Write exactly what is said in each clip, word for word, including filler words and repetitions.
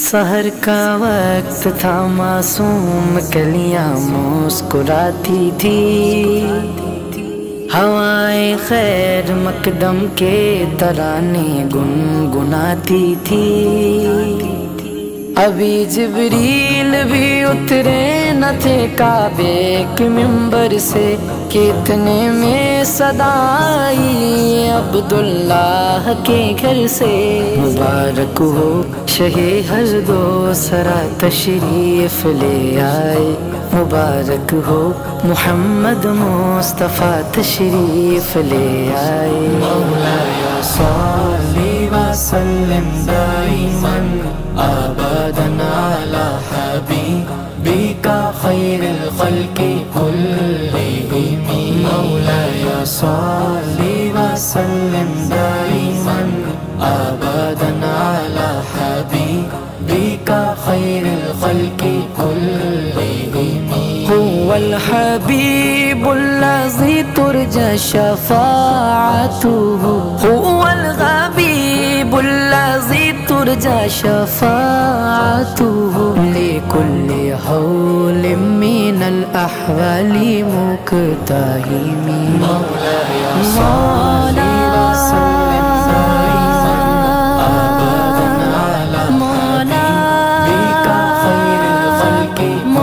سحر کا وقت تھا، معصوم کلیاں مسکراتی تھی، ہوائیں خیر مقدم کے ترانے گنگناتی تھی۔ ابھی جبریل بھی اترے نہ تھے کعبے کے منبر سے کہ اتنے میں صدا آئی عبداللہ کے گھر سے۔ مبارک ہو شہ ہر دو سرا تشریف لے آئے، مبارک ہو محمد مصطفیٰ تشریف لے آئے۔ مولایا صلی وسلم دائما ابدا علی حبیبک خیر الخلق کلہم۔ مولایا صلی وسلم دائما ابدا علی حبیبک خیر الخلق کلہم۔ هو الحبیب الذی ترجى شفاعته، هو الحبیب الذی ترجى شفاعته، لكل حول من الأحوال مقتحم۔ مولاي صل وسلم دائما أبدا على حبيبك خير الخلق كلهم۔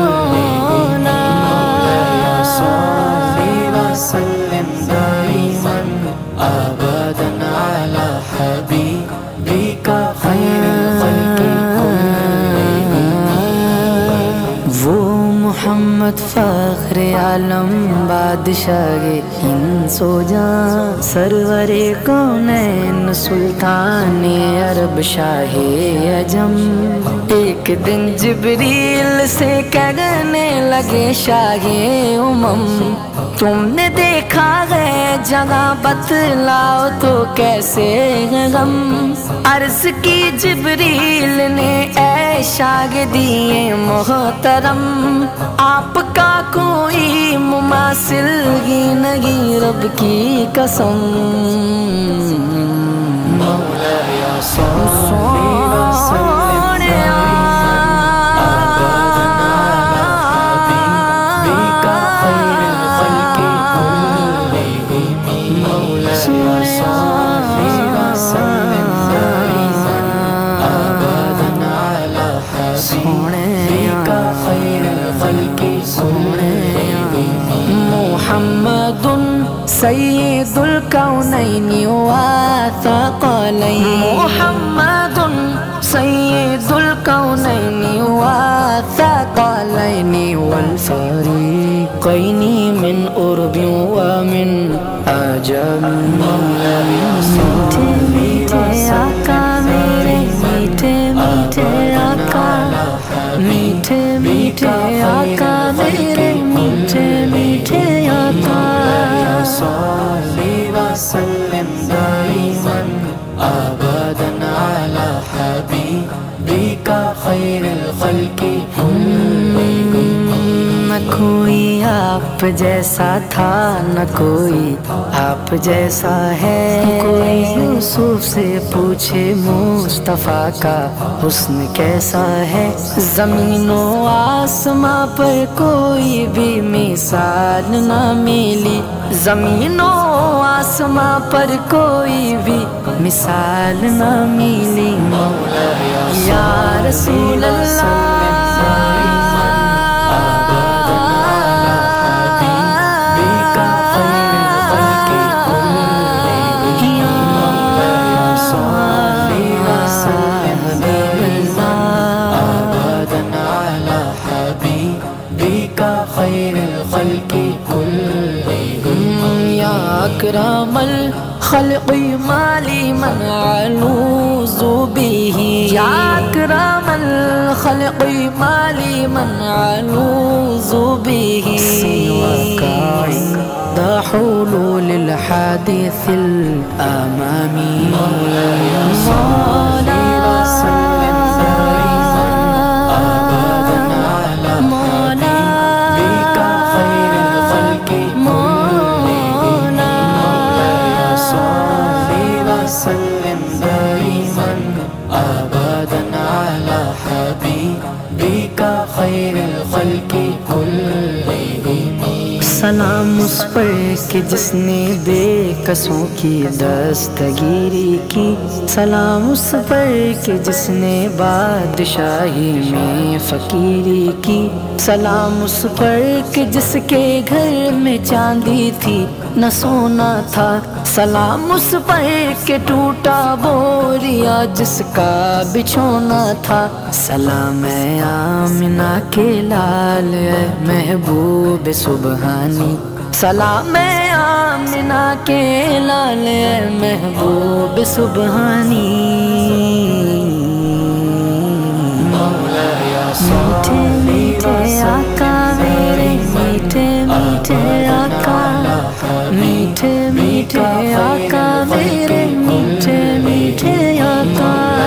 مولاي صل وسلم دائما أبدا على حبيبك خير الخلق كلهم۔ وہ محمد فخر عالم بادشاہ انس و جاں، سرور کونین سلطان عرب شاہ عجم، ایک دن جبریل سے کہنے لگے شاہ امم، تم نے دیکھا ہے جگہ بتلاؤ تو کیسے غم؟ عرض کی جبریل نے اے شاگردی محترم، آپ کا کوئی مماثل ہی نہیں رب کی قسم۔ مولایا صلی وسلم محمد سید الکونین والثقلین، محمد سید الکونین والثقلین والفریقین من عرب ومن عجم۔ میٹھے میٹھے آقا میرے، میٹھے میٹھے آقا، میٹھے میٹھے آقا میرے، میٹھے میٹھے آقا۔ صلی وسلم دائما ابدا علی حبیبک خیر الخلق کلہم۔ نہ کوئی آپ جیسا تھا، نہ کوئی آپ جیسا ہے، کوئی یوسف سے پوچھے مصطفیٰ کا حسن کیسا ہے، زمین و آسماں پر کوئی بھی مثال نہ ملی، زمین و آسماں پر کوئی بھی مثال نہ ملی۔ یا رسول اللہ خیر الخلق کلہم۔ یا اکرم الخلق مالی من علوذ بہ، یا اکرم الخلق مالی من علوذ بہ، سواک عند حلول الحادث الامامی۔ مولایا صلی وسلم دائما ابدا علی حبیبک خیر الخلق کلہم۔ مولایا صلی وسلم دائما ابدا علی کہ جس نے بے کسوں کی دستگیری کی، سلام اس پر کہ جس نے بادشاہی میں فقیری کی، سلام اس پر کہ جس کے گھر میں چاندی تھی نہ سونا تھا، سلام اس پر کہ ٹوٹا بوریا جس کا بچھونا تھا، سلام اے آمنہ کے لال اے محبوب سبحانی، سلام اے آمنہ کے لال اے محبوب سبحانی۔ میٹھے میٹھے آقا میرے میٹھے میٹھے آقا، میٹھے میٹھے آقا میرے میٹھے میٹھے آقا،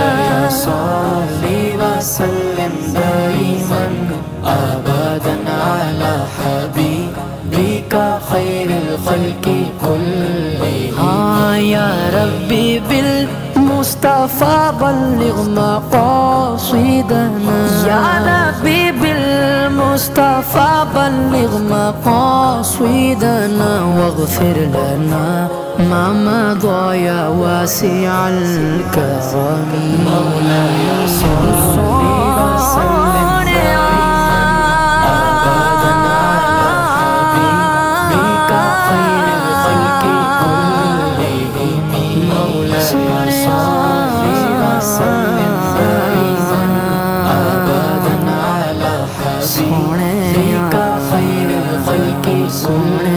صلی وسلم دائما ابدا علی حبیبک خیر الخلق کلہم۔ ہاں یا ربی بالمصطفیٰ بلغ مقاصدنا، یا ربی بالمصطفیٰ بلغ مقاصدنا واغفر لنا ما مضى يا واسع الكرم، مولاي صل وسلم ابدا على حبيبك خير الخلق كلهم، مولاي صل وسلم ابدا على حبيبك خير الخلق كلهم۔